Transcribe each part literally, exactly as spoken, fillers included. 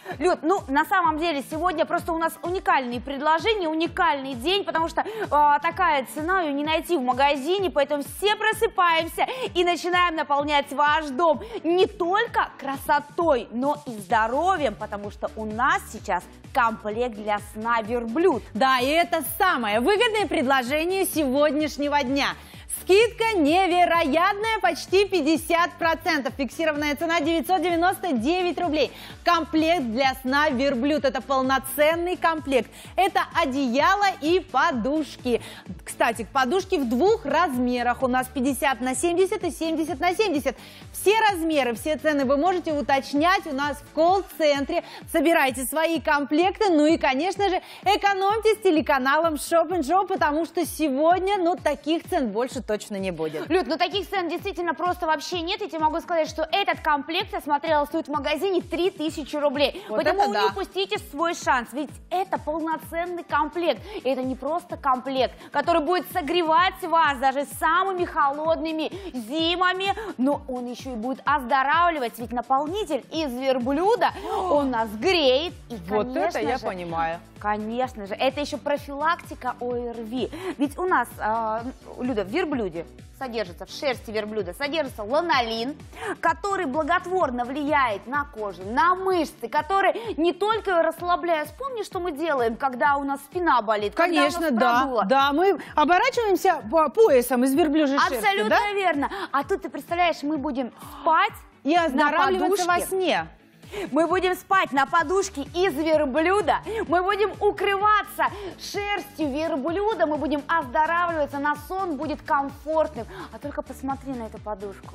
Люд, ну, на самом деле, сегодня просто у нас уникальные предложения, уникальный день, потому что э, такая цена, ее не найти в магазине, поэтому все просыпаемся и начинаем наполнять ваш дом не только красотой, но и здоровьем, потому что у нас сейчас комплект для сна верблюд. Да, и это самое выгодное предложение сегодняшнего дня. Скидка невероятная, почти пятьдесят процентов. Фиксированная цена девятьсот девяносто девять рублей. Комплект для сна верблюд. Это полноценный комплект. Это одеяло и подушки. Кстати, подушки в двух размерах. У нас пятьдесят на семьдесят и семьдесят на семьдесят. Все размеры, все цены вы можете уточнять у нас в колл-центре. Собирайте свои комплекты. Ну и, конечно же, экономьте с телеканалом Shop and Show, потому что сегодня, ну, таких цен больше точно не будет. Люд, ну таких цен действительно просто вообще нет. Я тебе могу сказать, что этот комплект, я смотрела, стоит в магазине три тысячи рублей. Вот Поэтому да. не упустите свой шанс. Ведь это полноценный комплект. И это не просто комплект, который будет согревать вас даже самыми холодными зимами, но он еще и будет оздоравливать. Ведь наполнитель из верблюда, он нас греет. И, вот это я же, понимаю. Конечно же, это еще профилактика ОРВИ. Ведь у нас, э, Люда, в верблюде содержится, в шерсти верблюда содержится ланолин, который благотворно влияет на кожу, на мышцы, который не только ее расслабляет. Вспомни, что мы делаем, когда у нас спина болит. Конечно, да, да, мы оборачиваемся по поясом из верблюжьей шерсти. Абсолютно да? верно. А тут, ты представляешь, мы будем спать и оздоравливаться во сне. Мы будем спать на подушке из верблюда, мы будем укрываться шерстью верблюда, мы будем оздоравливаться, на сон будет комфортным. А только посмотри на эту подушку.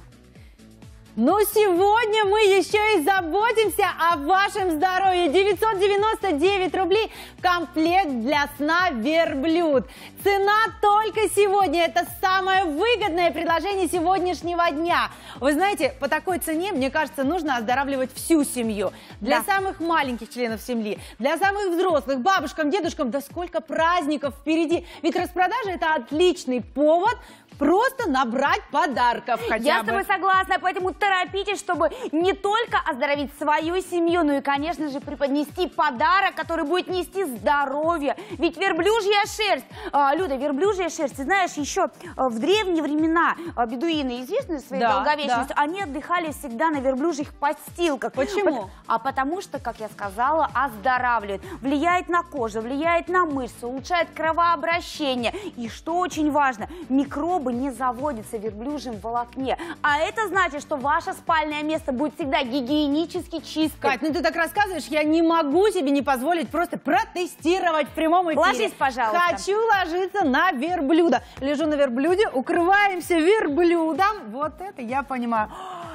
Но сегодня мы еще и заботимся о вашем здоровье. девятьсот девяносто девять рублей комплект для сна верблюд. Цена только сегодня. Это самое выгодное предложение сегодняшнего дня. Вы знаете, по такой цене, мне кажется, нужно оздоравливать всю семью. Для да. самых маленьких членов семьи, для самых взрослых, бабушкам, дедушкам. Да сколько праздников впереди. Ведь распродажа – это отличный повод просто набрать подарков хотя Я бы. с тобой согласна, поэтому торопитесь, чтобы не только оздоровить свою семью, но и, конечно же, преподнести подарок, который будет нести здоровье. Ведь верблюжья шерсть, а, Люда, верблюжья шерсть, ты знаешь, еще в древние времена бедуины, известные своей да, долговечностью, да. они отдыхали всегда на верблюжьих подстилках. Почему? А потому что, как я сказала, оздоравливает, влияет на кожу, влияет на мышцы, улучшает кровообращение. И что очень важно, микробы не заводятся в верблюжьем волокне. А это значит, что ваше спальное место будет всегда гигиенически чистым. Кать, ну ты так рассказываешь, я не могу себе не позволить просто протестировать в прямом эфире. Ложись, пожалуйста. Хочу ложиться на верблюда. Лежу на верблюде, укрываемся верблюдом. Вот это я понимаю.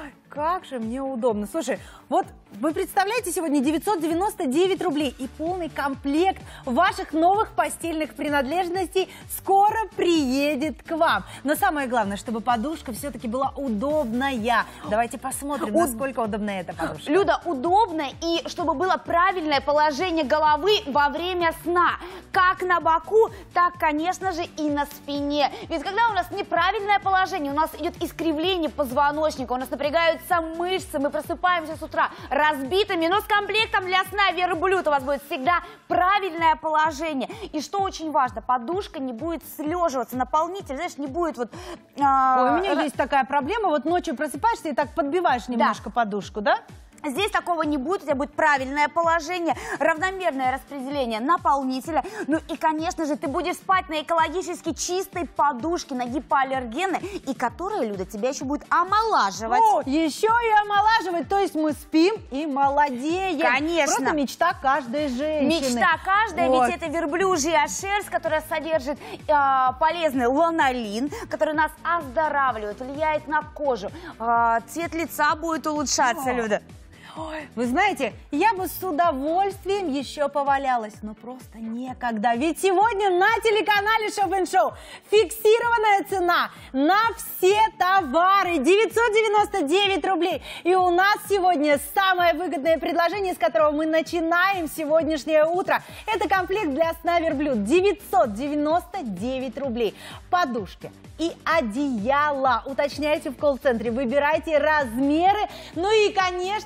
Как же мне удобно. Слушай, вот вы представляете, сегодня девятьсот девяносто девять рублей и полный комплект ваших новых постельных принадлежностей скоро приедет к вам. Но самое главное, чтобы подушка все-таки была удобная. Давайте посмотрим, У... насколько удобна эта подушка. Люда, удобно, и чтобы было правильное положение головы во время сна. Как на боку, так, конечно же, и на спине. Ведь когда у нас неправильное положение, у нас идет искривление позвоночника, у нас напрягаются мышцы, мы просыпаемся с утра разбитыми, но с комплектом для сна верблюд у вас будет всегда правильное положение. И что очень важно, подушка не будет слеживаться, наполнитель, знаешь, не будет вот... А... Ой, у меня есть такая проблема, вот ночью просыпаешься и так подбиваешь немножко да. подушку, да? Здесь такого не будет, у тебя будет правильное положение, равномерное распределение наполнителя. Ну и, конечно же, ты будешь спать на экологически чистой подушке, на гипоаллергены, и которая, Люда, тебя еще будет омолаживать. О, еще и омолаживать, то есть мы спим и молодеем. Конечно. Просто мечта каждой женщины. Мечта каждой, вот. Ведь это верблюжья шерсть, которая содержит э, полезный ланолин, который нас оздоравливает, влияет на кожу. Э, цвет лица будет улучшаться, О. Люда. Ой, вы знаете, я бы с удовольствием еще повалялась, но просто некогда. Ведь сегодня на телеканале Shop and Show фиксированная цена на все товары девятьсот девяносто девять рублей. И у нас сегодня самое выгодное предложение, с которого мы начинаем сегодняшнее утро. Это комплект для сна верблюд. девятьсот девяносто девять рублей. Подушки и одеяло. Уточняйте в колл-центре, выбирайте размеры. Ну и, конечно же, не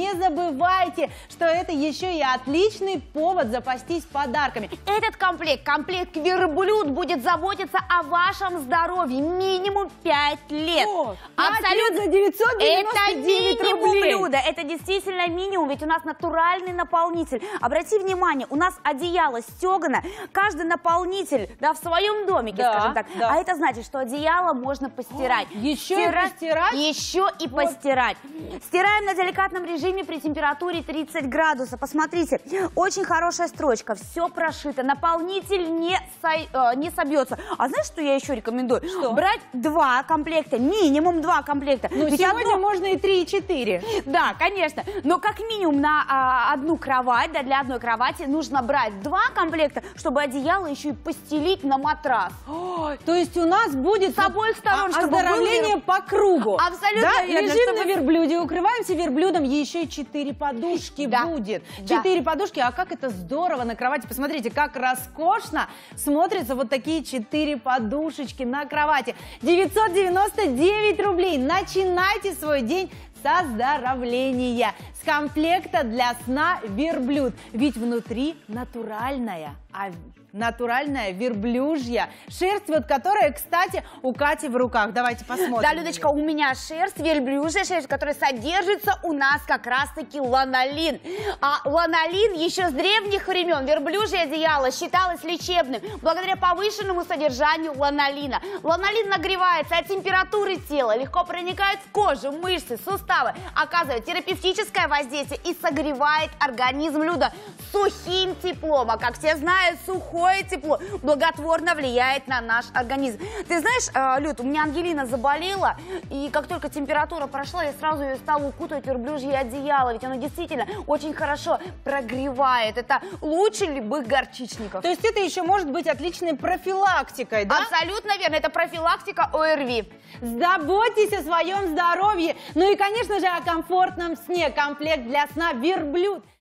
не забывайте, что это еще и отличный повод запастись подарками. Этот комплект, комплект верблюд, будет заботиться о вашем здоровье минимум пять лет. О, пять Абсолютно. лет за девятьсот девяносто Это девять минимум рублей. блюда, это действительно минимум, ведь у нас натуральный наполнитель. Обрати внимание, у нас одеяло стегано, каждый наполнитель, да, в своем домике, Да, скажем так. да. А это значит, что одеяло можно постирать. О, еще и постирать? Еще и Вот. постирать. Стираем на деликатном режиме при температуре тридцать градусов. Посмотрите, очень хорошая строчка, все прошито, наполнитель не, со, э, не собьется. А знаешь, что я еще рекомендую? Что? Брать два комплекта, минимум два комплекта. Ну, Ведь сегодня одно- можно и три, и четыре. Да, конечно, но как минимум на а, одну кровать, да, для одной кровати нужно брать два комплекта, чтобы одеяло еще и постелить на матрас. Ой, то есть у нас будет С обоих сторон, а- чтобы оздоровление был- по кругу. Абсолютно Да? верно, Лежим чтобы- на верблюде, укрываемся верблюдом, еще и четыре подушки Да. будет. Да. Четыре подушки, а как это здорово на кровати. Посмотрите, как роскошно смотрятся вот такие четыре подушечки на кровати. девятьсот девяносто девять рублей. Начинайте свой день с оздоровления. С комплекта для сна верблюд. Ведь внутри натуральная, а натуральная верблюжья шерсть, вот которая, кстати, у Кати в руках. Давайте посмотрим. Да, Людочка, у меня шерсть, верблюжья шерсть, которая содержится у нас как раз-таки ланолин. А ланолин еще с древних времен, верблюжье одеяло считалось лечебным благодаря повышенному содержанию ланолина. Ланолин нагревается от температуры тела, легко проникает в кожу, мышцы, суставы, оказывает терапевтическое воздействие и согревает организм Люда сухим теплом. А как все знают, сухое тепло благотворно влияет на наш организм. Ты знаешь, э, Люд, у меня Ангелина заболела, и как только температура прошла, я сразу ее стала укутывать в верблюжье одеяло, ведь оно действительно очень хорошо прогревает. Это лучше любых горчичников. То есть это еще может быть отличной профилактикой, да? Абсолютно верно, это профилактика ОРВИ. Заботьтесь о своем здоровье. Ну и, конечно же, о комфортном сне. Комплект для сна верблюд.